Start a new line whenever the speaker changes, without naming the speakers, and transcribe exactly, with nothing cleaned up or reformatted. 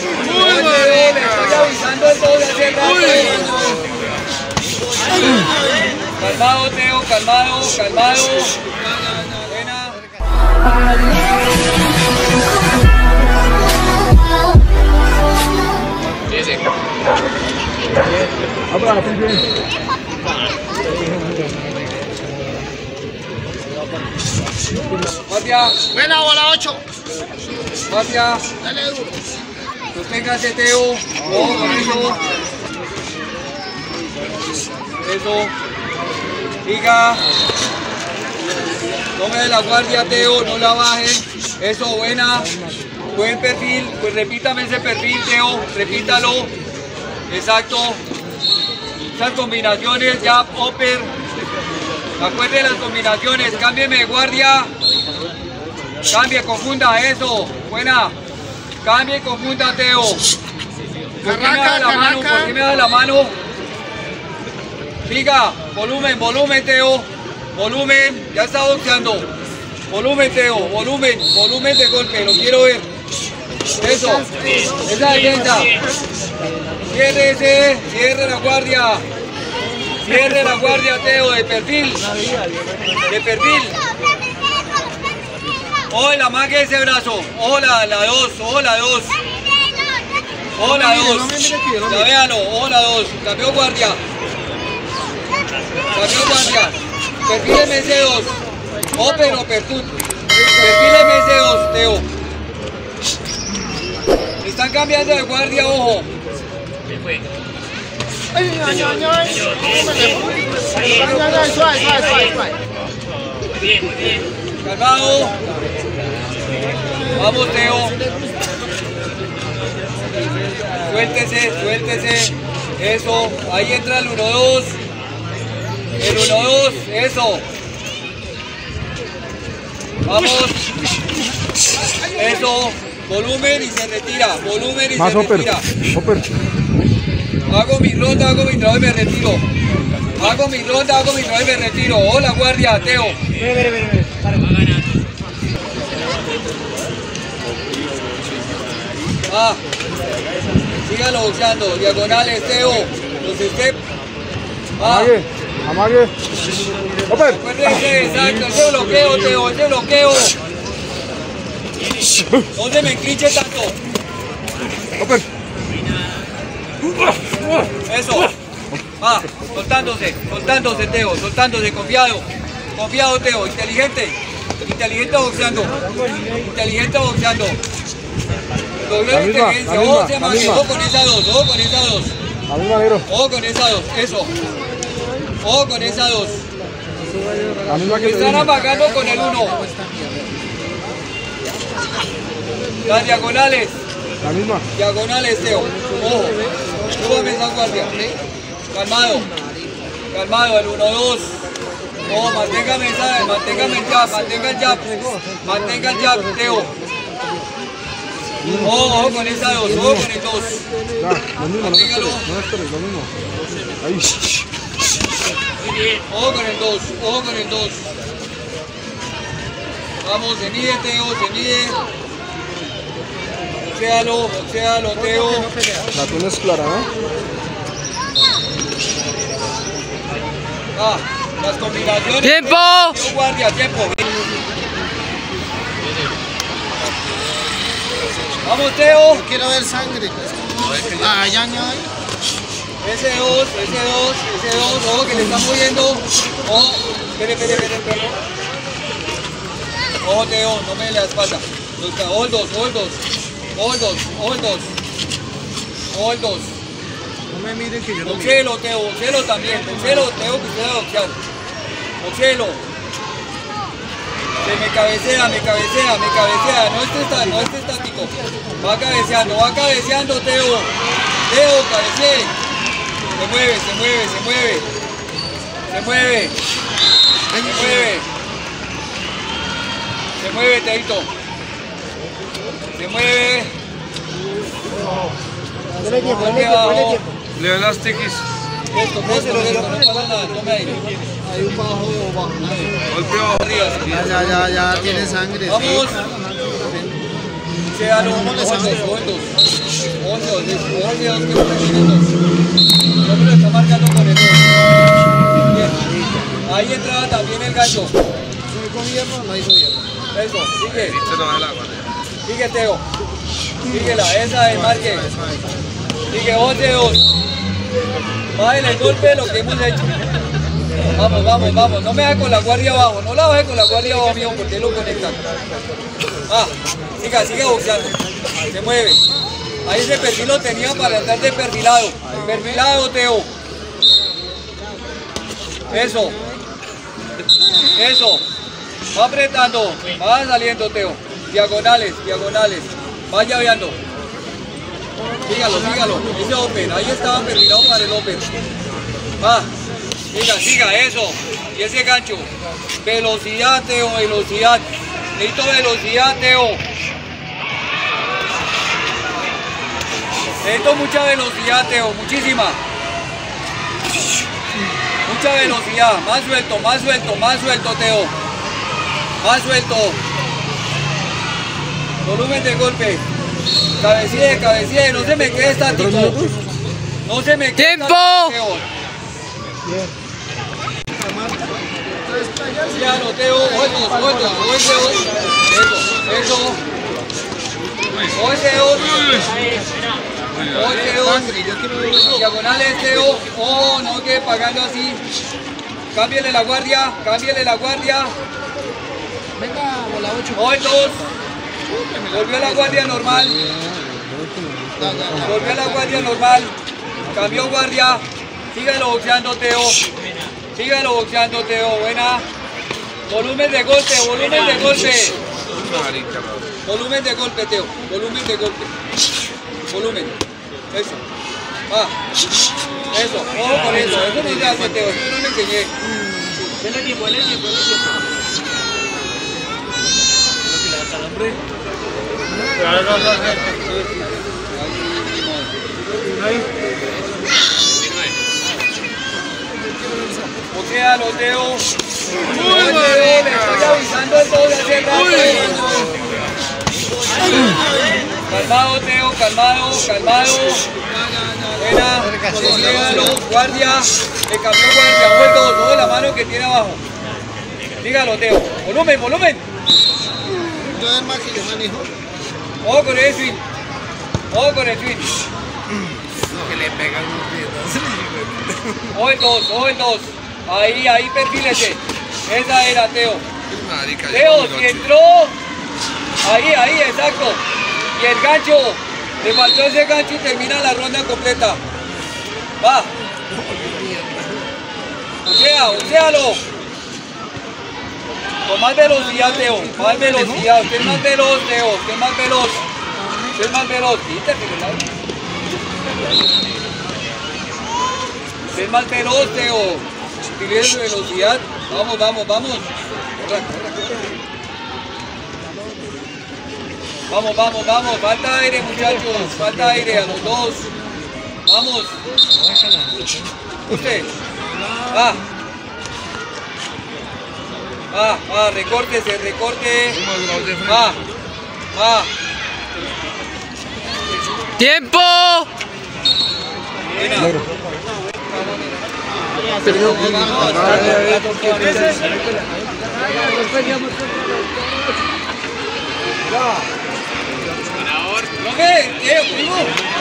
Le estoy avisando el todo de hace rato. Calmado, Teo, calmado, calmado. Buena. Ese. Guardia.
Buena, bola ocho.
Guardia.
Dale duro.
Sosténgase, Teo. Ojo con eso. Eso. Siga. Tome de la guardia, Teo. No la baje. Eso, buena. Buen perfil. Pues repítame ese perfil, Teo. Repítalo. Exacto. Esas combinaciones, jab, upper. Acuerde las combinaciones. Cámbieme de guardia. Cambie, confunda. Eso. Buena. Cambie, confunda, Teo. ¿Por qué me da la mano? ¿Por qué me da la mano? Siga. Volumen, volumen, Teo. Volumen. Ya está boxeando. Volumen, Teo. Volumen. Volumen de golpe. Lo quiero ver. Eso. Esa defensa. Cierre ese. Cierre la guardia. Cierre la guardia, Teo. De perfil. De perfil. Ojo, la magia ese brazo. Ojo, la dos. Ojo, la dos. Ojo, la dos. Ya véalo. Ojo, la dos. Cambió guardia. Cambió guardia. Perfíleme ese dos. Open o percut. Perfíleme ese dos, Teo. Están cambiando de guardia, ojo.
Ay, ay, ay, ay. Ay, ay, ay, suave, suave, suave, suave.
Bien, muy bien.
Calmado. Vamos, Teo. Suéltese, suéltese. Eso. Ahí entra el uno dos. El uno dos. Eso. Vamos. Eso. Volumen y se retira. Volumen y
Más
se
upper.
retira.
Upper.
Hago mi ronda, hago mi trabajo y me retiro. Hago mi ronda, hago mi trabajo y me retiro. Hola, guardia, Teo. Ah, sígalo boxeando. Diagonales, Teo. Los step. Ah,
Amague. Amague. Upper.
acuérdense, exacto. Ese bloqueo, Teo. Ese bloqueo. No se me enclinche tanto.
Upper.
Eso. Ah, soltándose, soltándose, Teo, soltándose, confiado. Confiado, Teo, inteligente. Inteligente boxeando. Inteligente boxeando. Doble
La misma,
inteligencia.
la
Ojo,
misma,
se
la
maneja.
misma.
Ojo con esa dos, ojo con esa dos.
La misma, negro.
Ojo con esa dos, eso. Ojo con esa dos.
La misma que te
Están
dije.
apagando con el uno. Las diagonales.
La misma.
Diagonales, Teo. Ojo. Súbame esa guardia. Calmado. Calmado, el uno dos. Ojo, manténgame esa, manténgame el jab, mantenga el jab. Mantenga el jab, Teo. Ojo, ojo con esa dos, ojo con el dos.
Ya, lo mismo, no esperes, no esperes, lo mismo. Ahí.
Ojo con el dos, ojo con el dos. Vamos, se mide, Teo, se mide. Boxéalo, boxéalo, Teo.
La tienes clara, ¿no?
Ah, las combinaciones.
¡Tiempo!
Teo, guardia, tiempo. Vamos, Teo.
Quiero ver sangre. Ay, ay, ay.
Ese dos, ese dos, ese dos. Ojo que le están moviendo. Ojo, espere, espere, espere, espere. Ojo, Teo, no me dé la espalda. Hold dos, hold dos. Hold dos, hold dos. Hold dos.
No me miren que yo no miro.
Boxelo, Teo, boxelo también. Boxelo, Teo, que usted va a boxear. Boxelo. Se me cabecea, me cabecea, me cabecea. No esté, está, no esté estático. Va cabeceando, va cabeceando, Teo. Teo, cabecee. Se mueve, se mueve, se mueve. Se mueve. Se mueve. Se mueve, Teito. Se mueve.
Dale tiempo, dale
Golpe
tiempo, dale
abajo.
tiempo.
Leo las tiquis.
Esto, esto, esto, no pasa nada, tome aire.
Hay un bajo o bajo.
Golpe abajo.
Arriba.
Ya, ya, ya, ya tiene sangre.
Vamos. Bucéalo, ojo dos, ojo dos. Ojo dos, ojo dos que no reciben dos. El hombre lo está marcando con el dos. Bien. Ahí entraba también el gancho.
¿Hizo gobierno o no hizo gobierno?
Eso, sigue. Sigue, Teo. Síguela, esa es, marque. Sigue, once dos. Bájale el golpe de lo que hemos hecho. Vamos, vamos, vamos. No me baje con la guardia abajo. No la baje con la guardia abajo, mío, porque lo conectan. Ah, siga, siga boxeando. Se mueve. Ahí ese perfil lo tenía para andar de perfilado. Perfilado, Teo. Eso. Eso. Va apretando. Va saliendo, Teo. Diagonales, diagonales. Vaya viendo. Sígalo, sígalo. Ese open. Ahí estaba perfilado para el open. Va. Siga, siga. Eso. Y ese gancho. Velocidad, Teo. Velocidad. Necesito velocidad, Teo. Necesito mucha velocidad, Teo. Muchísima. Mucha velocidad. Más suelto, más suelto, más suelto, Teo. Más suelto. Volumen de golpe. Cabecilla, cabecilla. No se me quede estático. No se me quede
¡Tiempo!
estático, Teo. Ya lo Teo. Ocho, ocho, ocho. Eso, eso. Ocho, ocho. Diagonales, Teo. Oh, no quede pagando así. Cámbiale la guardia, cámbiale la guardia.
Venga, bola ocho.
ocho. Volvió a la guardia normal. Volvió a la guardia normal. Cambió guardia. Sígalo boxeando, Teo. Sígalo boxeando, Teo. Buena. Volumen de golpe, volumen de golpe. Volumen de golpe, Teo. Volumen de golpe. Volumen. Eso. Va. Eso. Ojo con eso. Eso no se hace, Teo. Eso no me enseñé.
Denle tiempo, denle tiempo, denle tiempo.
Boxealo, Teo. Le estoy avisando entonces hace rato. Calmado, Teo, calmado, calmado. Buena, boxealo, guardia. Le cambió guardia, vuelto, todo la mano que tiene abajo. Dígalo, Teo. Volumen, volumen.
Entonces más que yo manejo.
Ojo con el swing. Ojo con el swing.
Que le pegan unos piedras.
Ojo el dos, ojo el dos. Ahí, ahí, perfílese. Esa era, Teo. Teo, si entró. Ahí, ahí, exacto. Y el gancho. Le faltó ese gancho y termina la ronda completa. Va. Usea, uséalo. Con más velocidad, Teo. Más velocidad. Usted es más veloz, Teo. Usted es más veloz. Usted es más veloz. Quítate, ¿verdad? Usted es más veloz, Teo. Utilice su velocidad. Vamos, vamos, vamos. Corra, corra, corra. Vamos, vamos, vamos. Falta aire, muchachos. Falta aire a los dos. Vamos. Usted. Va. Va, va, recórtese, recorte. Va. Va.
¡Tiempo!
Buena. No me, eh, primo.